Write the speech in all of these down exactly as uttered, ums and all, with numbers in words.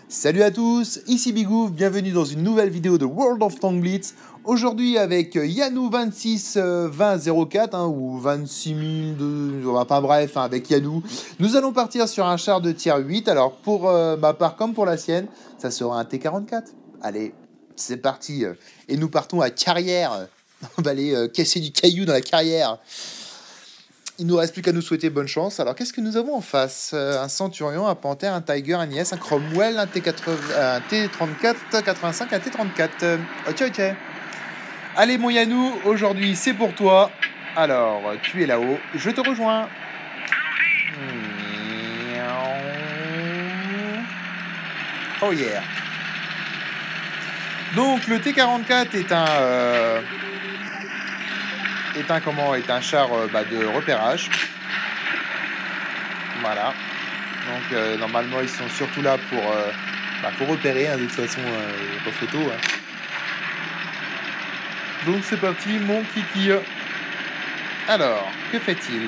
Salut à tous, ici Bigouf, bienvenue dans une nouvelle vidéo de World of Tanks Blitz. Aujourd'hui avec Yanou vingt-six vingt zéro quatre hein, ou vingt-six mille, de... enfin bref, hein, avec Yanou. Nous allons partir sur un char de tier huit. Alors pour euh, ma part comme pour la sienne, ça sera un T quarante-quatre. Allez, c'est parti. Et nous partons à carrière. On va aller euh, casser du caillou dans la carrière. Il ne nous reste plus qu'à nous souhaiter bonne chance. Alors, qu'est-ce que nous avons en face? Un Centurion, un Panthère, un Tiger, un I S, un Cromwell, un T quatre-vingts, un T trente-quatre, quatre-vingt-cinq, un T trente-quatre. Ok, ok. Allez, mon Yanou, aujourd'hui, c'est pour toi. Alors, tu es là-haut. Je te rejoins. Oh yeah. Donc, le T quarante-quatre est un... Euh... est un comment est un char euh, bah, de repérage. Voilà. Donc euh, normalement ils sont surtout là pour euh, bah, pour repérer hein, de toute façon euh, pas photo. Hein. Donc c'est parti mon kiki. Alors que fait-il?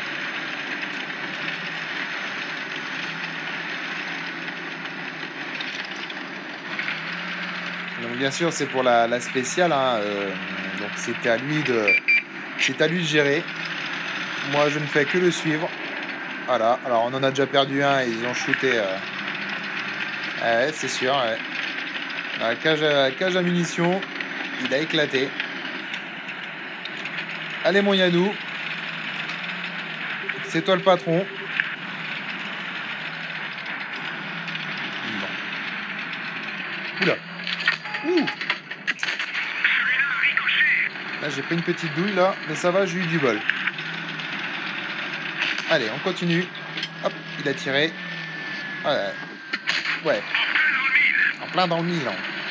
Donc bien sûr c'est pour la, la spéciale. Hein, euh, donc c'est à lui de C'est à lui de gérer. Moi, je ne fais que le suivre. Voilà. Alors, on en a déjà perdu un et ils ont shooté. Euh... Ouais, c'est sûr. Ouais. La cage à, cage à munitions, il a éclaté. Allez, mon Yanou. C'est toi le patron. Bon. Oula. Ouh. Là, j'ai pris une petite douille, là. Mais ça va, j'ai eu du bol. Allez, on continue. Hop, il a tiré. Ouais. Ouais. En plein dans le Milan.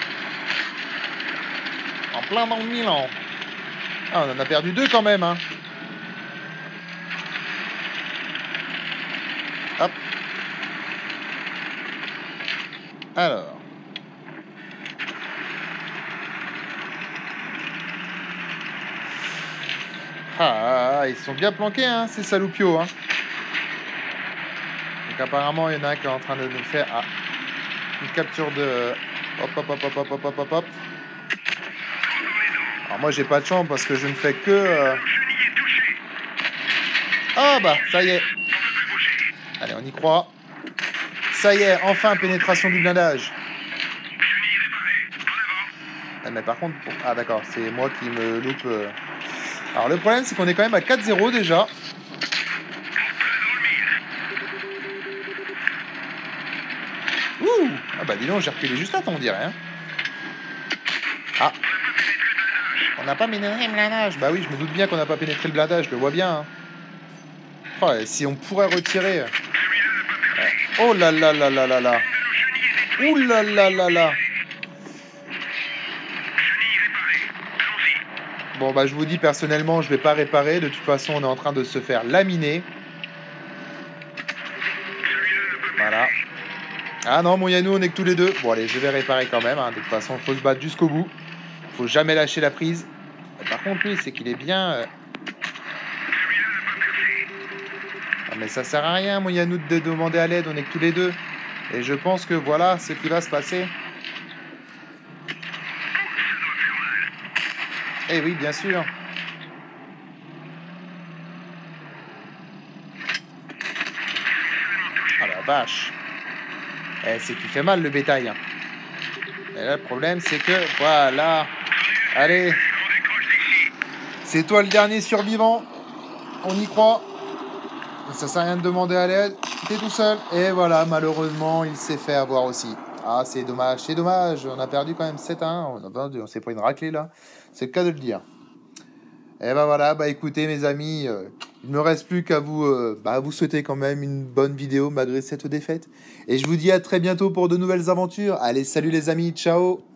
En plein dans le Milan. Ah, on en a perdu deux quand même, hein. Hop. Alors. Ah, ils sont bien planqués, hein, ces saloupios, hein. Donc apparemment, il y en a un qui est en train de nous faire ah, une capture de... Hop, hop, hop, hop, hop, hop, hop, hop, hop. Alors moi, j'ai pas de chance parce que je ne fais que... Euh... Ah bah, ça y est. Allez, on y croit. Ça y est, enfin, pénétration du blindage. Ah, mais par contre... Ah d'accord, c'est moi qui me loupe... Euh... Alors le problème, c'est qu'on est quand même à quatre zéro déjà. Ouh. Ah bah dis donc, j'ai reculé juste à temps, on dirait. Hein. Ah. On n'a pas pénétré le blindage. Bah oui, je me doute bien qu'on n'a pas pénétré le blindage, je le vois bien. Hein. Oh, si on pourrait retirer... Oh là là là là là là. Ouh là là là là. Bon bah je vous dis personnellement, je vais pas réparer. De toute façon, on est en train de se faire laminer. Voilà. Ah non, mon Yanou, on est que tous les deux. Bon allez, je vais réparer quand même. Hein. De toute façon, il faut se battre jusqu'au bout. Faut jamais lâcher la prise. Par contre, lui, c'est qu'il est bien... Euh... Ah, mais ça sert à rien, mon Yanou, de demander à l'aide. On est que tous les deux. Et je pense que voilà ce qui va se passer. Eh oui, bien sûr. Ah la vache. Eh, c'est qu'il fait mal le bétail. Hein. Et là, le problème, c'est que... Voilà. Allez. C'est toi le dernier survivant. On y croit. Ça sert à rien de demander à l'aide. T'es tout seul. Et voilà, malheureusement, il s'est fait avoir aussi. Ah, c'est dommage. C'est dommage. On a perdu quand même sept à un. On, a... on s'est pris une raclée, là. C'est le cas de le dire. Et ben voilà, bah écoutez mes amis, euh, il ne me reste plus qu'à vous, euh, bah, vous souhaiter quand même une bonne vidéo malgré cette défaite. Et je vous dis à très bientôt pour de nouvelles aventures. Allez, salut les amis, ciao!